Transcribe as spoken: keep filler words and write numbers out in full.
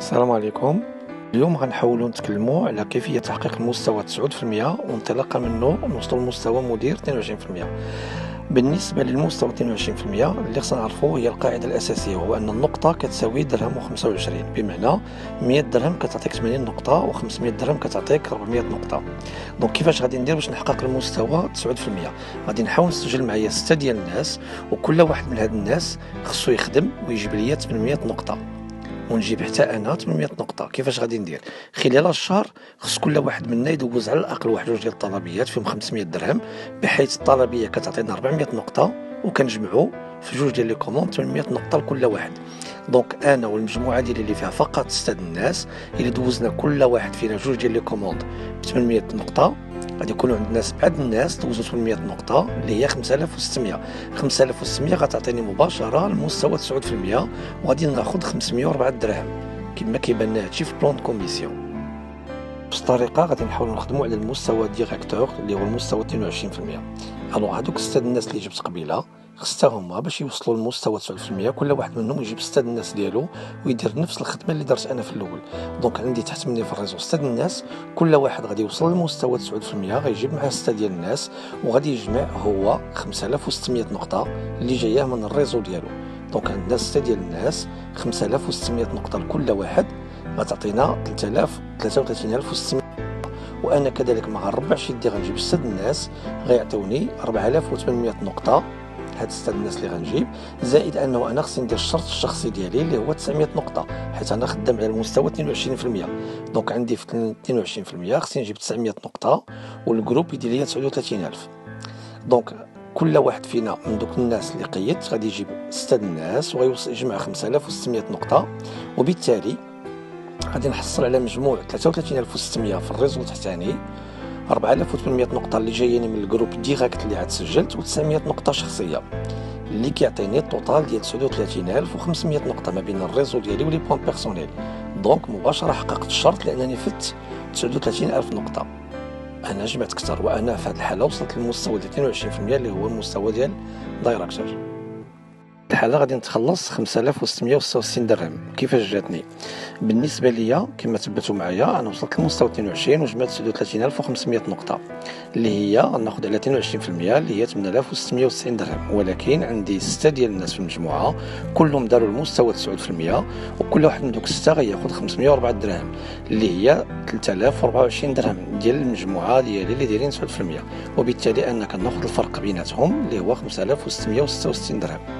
السلام عليكم. اليوم غنحاولوا نتكلموا على كيفية تحقيق المستوى تسعود في المية وانطلاقا منه نوصلوا لمستوى مدير اثنين وعشرين في المية. بالنسبة للمستوى اثنين وعشرين في المية اللي خصنا نعرفوا هي القاعدة الأساسية، وهو أن النقطة كتساوي درهم وخمسة وعشرين، بمعنى مية درهم كتعطيك ثمانين نقطة وخمسمية درهم كتعطيك ربعمية نقطة. دونك كيفاش غادي ندير باش نحقق المستوى تسعود في المية؟ غادي نحاول نسجل معايا ستة ديال الناس، وكل واحد من هاد الناس خصو يخدم ويجيب ليا ثمانمية نقطة، ونجيب حتى انا ثمانمية نقطه. كيفاش غادي ندير؟ خلال الشهر خص كل واحد منا يدوز على الاقل واحد جوج ديال الطلبيات فيهم خمسمية درهم، بحيث الطلبيه كتعطينا ربعمية نقطه وكنجمعوا في جوج ديال لي كوموند ثمانمية نقطه لكل واحد. دونك انا والمجموعه ديالي اللي فيها فقط ستة الناس، اللي دوزنا كل واحد فينا جوج ديال لي كوموند ب ثمانمية نقطه، غادي يكونوا عندنا سبعة الناس دوزوا ثمانمية نقطه اللي هي خمسة آلاف وستمية. خمسة آلاف وستمية غتعطيني مباشره المستوى تسعود في المية، وغادي ناخذ خمسمية وأربعة دراهم كما كيبان لنا هادشي في بلون دو كوميسيون. بنفس الطريقه غادي نحاولوا نخدموا على المستوى ديريكتور اللي هو المستوى اثنين وعشرين في المية. الوغ هادوك ستة الناس اللي جبت قبيله خصتا هما باش يوصلوا للمستوى تسعود في المية كل واحد منهم يجيب ستة الناس ديالو ويدير نفس الخدمه اللي درت انا في الاول. دونك عندي تحت مني في الريزو ستة الناس، كل واحد غادي يوصل للمستوى تسعود في المية غيجيب معاه ستة ديال الناس، وغادي يجمع هو خمسة آلاف وستمية نقطه اللي جايه من الريزو ديالو. دونك عندنا ستة ديال الناس، خمسة آلاف وستمية نقطه لكل واحد، غتعطينا ثلاثة آلاف ثلاثة وثلاثين ألف وستمية. وانا كذلك مع الربع شدي غنجيب ستة الناس غيعطيوني أربعة آلاف وثمانمية نقطه. هاد ستة الناس اللي غنجيب زائد انه انا خصني ندير الشرط الشخصي ديالي اللي هو تسعمية نقطه، حيت انا خدام على المستوى اثنين وعشرين في المية. دونك عندي في اثنين وعشرين في المية خصني نجيب تسعمية نقطه والجروب يدير ليا تسعود وثلاثين ألف. دونك كل واحد فينا من دوك الناس اللي قيدت غادي يجيب ستة الناس وغيوصل يجمع خمسة آلاف وستمية نقطه، وبالتالي غادي نحصل على مجموع ثلاثة وثلاثين ألف وستمية في الريزو التحتاني، أربعة آلاف وثمانمية نقطه اللي جايين من الجروب ديريكت اللي عاد سجلت، و900 نقطه شخصيه اللي كيعطيني التوتال ديال تسعود وثلاثين ألف وخمسمية نقطه ما بين الريزو ديالي ولي بوان بيرسونيل. دونك مباشره حققت الشرط لانني فت تسعود وثلاثين ألف نقطه. انا جمعت اكثر، وانا في هذه الحاله وصلت للمستوى ديال اثنين وعشرين في المية اللي هو المستوى ديال دايركتور. الحاله غادي نتخلص خمسة آلاف وستمية وستة وستين درهم. كيفاش جاتني؟ بالنسبه ليا كما تبعتوا معايا انا وصلت للمستوى اثنين وعشرين وجمعت تسعود وثلاثين ألف وخمسمية نقطه اللي هي غناخذ على اثنين وعشرين في المية اللي هي ثمانية آلاف وستمية وتسعين درهم. ولكن عندي ستة ديال الناس في المجموعه كلهم داروا المستوى تسعود في المية، وكل واحد من دوك ستة غياخذ خمسمية وأربعة دراهم اللي هي ثلاثة آلاف وأربعة وعشرين درهم ديال المجموعه ديالي اللي دايرين تسعود في المية، وبالتالي انا كناخذ الفرق بيناتهم اللي هو خمسة آلاف وستمية وستة وستين درهم.